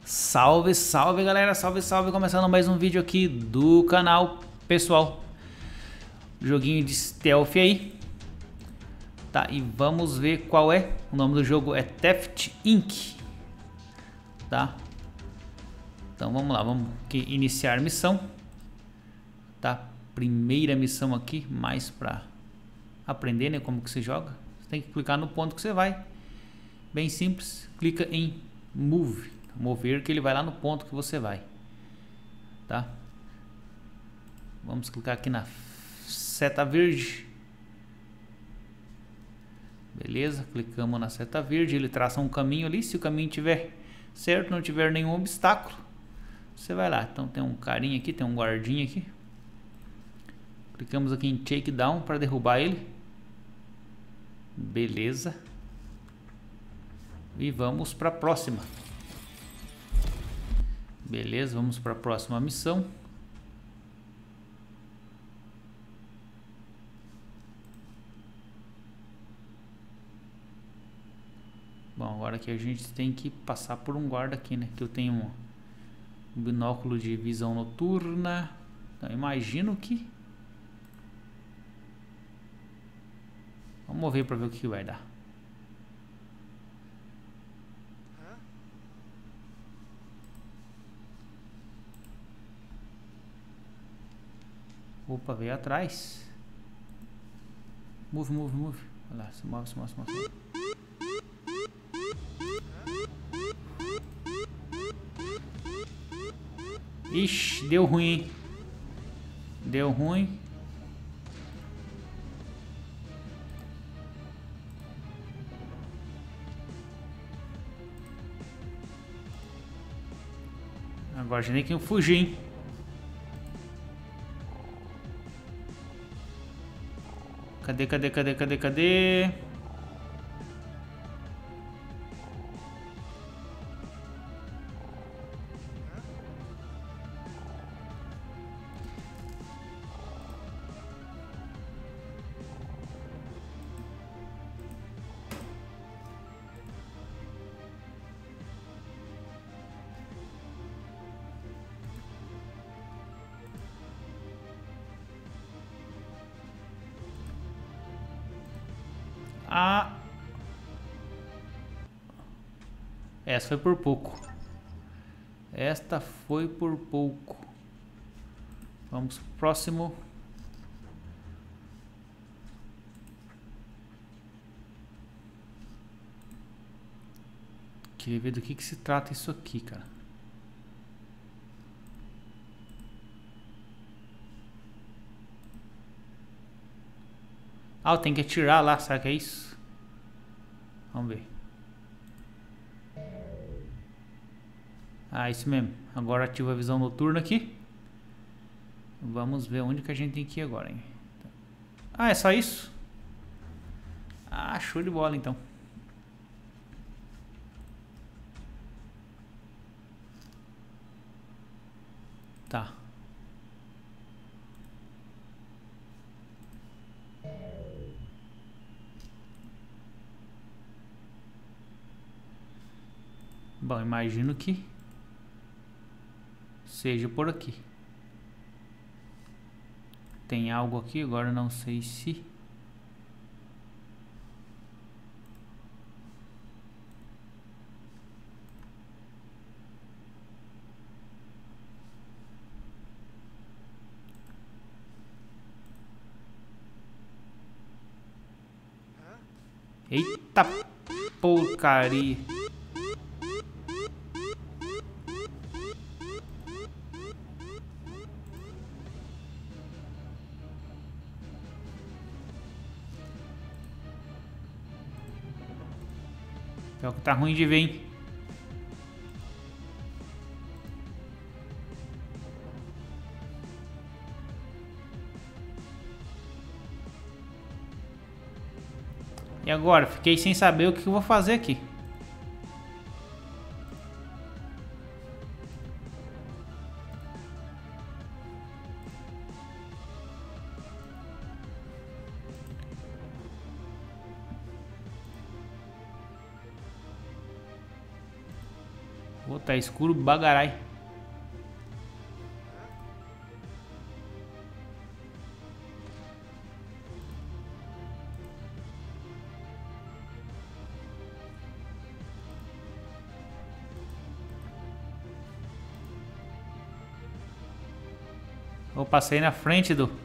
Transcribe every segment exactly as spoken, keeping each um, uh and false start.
Salve, salve galera, salve, salve, começando mais um vídeo aqui do canal, pessoal. Joguinho de stealth aí. Tá, e vamos ver qual é. O nome do jogo é Theft incorporated. Tá. Então vamos lá, vamos aqui iniciar missão. Tá, primeira missão aqui, mais pra aprender, né, como que se joga. Você tem que clicar no ponto que você vai. Bem simples, clica em Move. Mover, que ele vai lá no ponto que você vai, tá? Vamos clicar aqui na seta verde. Beleza, clicamos na seta verde, ele traça um caminho ali. Se o caminho tiver certo, não tiver nenhum obstáculo, você vai lá. Então tem um carinha aqui, tem um guardinha aqui. Clicamos aqui em Takedown para derrubar ele. Beleza. E vamos para a próxima. Beleza, vamos para a próxima missão. Bom, agora que a gente tem que passar por um guarda aqui, né? Que eu tenho um, um binóculo de visão noturna. Então imagino que... Vamos mover para ver o que vai dar. Opa, veio atrás. Move, move, move. Olha lá, se move, se move, se move. Ixi, deu ruim, hein? Deu ruim. Agora já nem que eu fugir, hein? Cadê, cadê, cadê, cadê, cadê? Ah, essa foi por pouco. Esta foi por pouco. Vamos pro próximo. Queria ver do que que se trata isso aqui, cara. Ah, tem que atirar lá, será que é isso? Vamos ver. Ah, isso mesmo. Agora ativa a visão noturna aqui. Vamos ver onde que a gente tem que ir agora, hein? Ah, é só isso? Ah, show de bola então. Tá. Bom, imagino que seja por aqui. Tem algo aqui, agora não sei se... Eita porcaria. É o que tá ruim de ver, hein? E agora? Fiquei sem saber o que eu vou fazer aqui. Ô, tá escuro bagarai. Eu passei na frente do...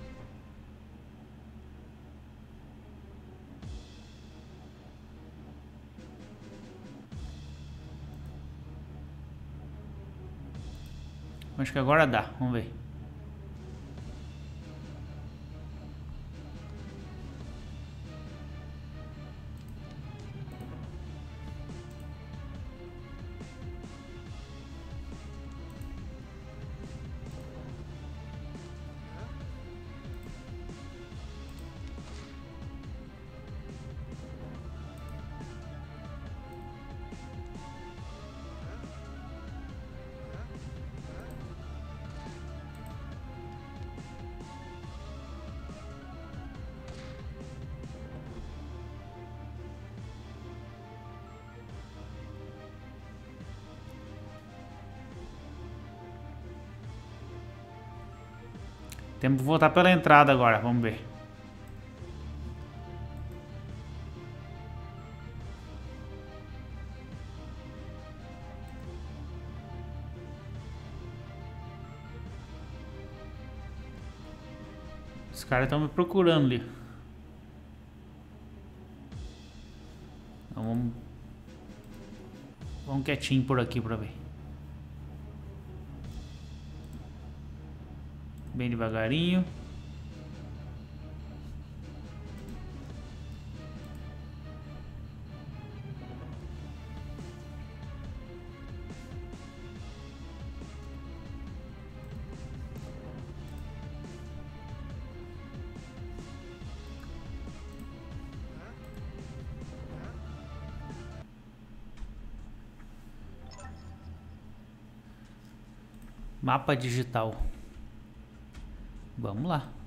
Acho que agora dá, vamos ver. Temos que voltar pela entrada agora, vamos ver. Os caras estão me procurando ali. Então, vamos... Vamos quietinho por aqui pra ver. Bem devagarinho. Mapa digital. Vamos lá.